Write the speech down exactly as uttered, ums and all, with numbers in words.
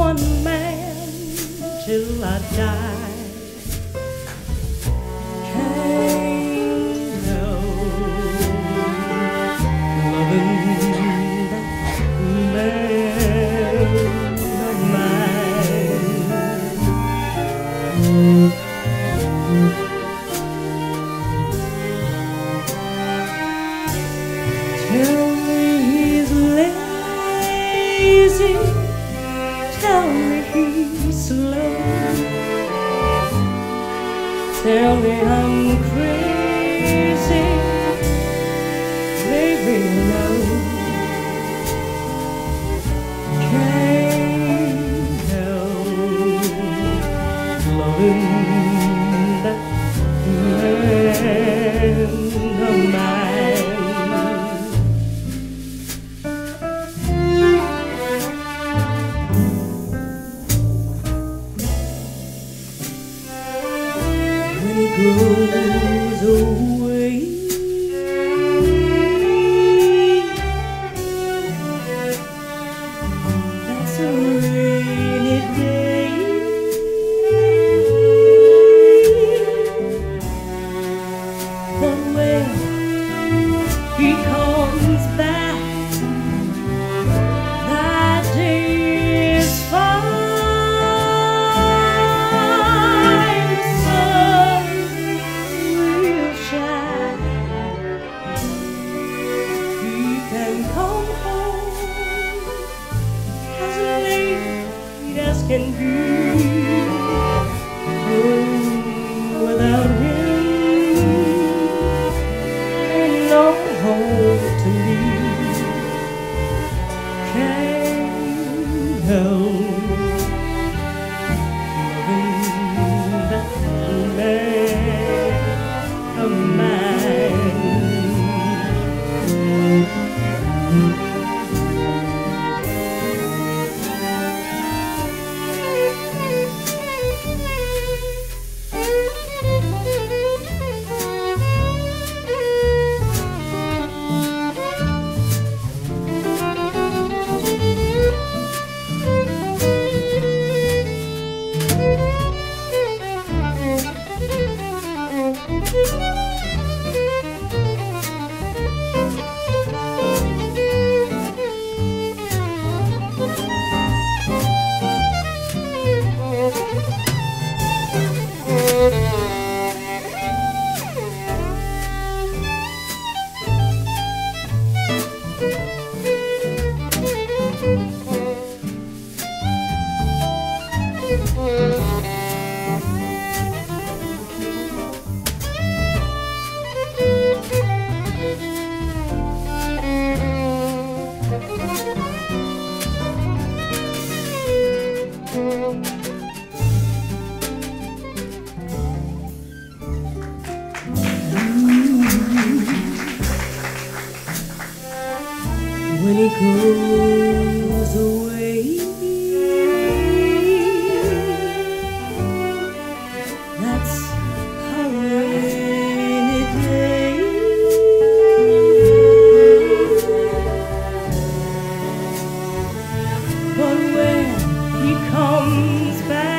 one man till I die. Can't help loving that man of mine. Tell me he's lazy, tell me he's slow, tell me I'm crazy, baby, no. Can't help loving that man of mine. When he goes away, that's a rainy day. But when he comes back, that day is fine. The sun will shine. He can come home as late as can be. Oh, without him, ain't no home to leave. Can't help loving that man of mine. When he goes away, that's a rainy day. But when he comes back,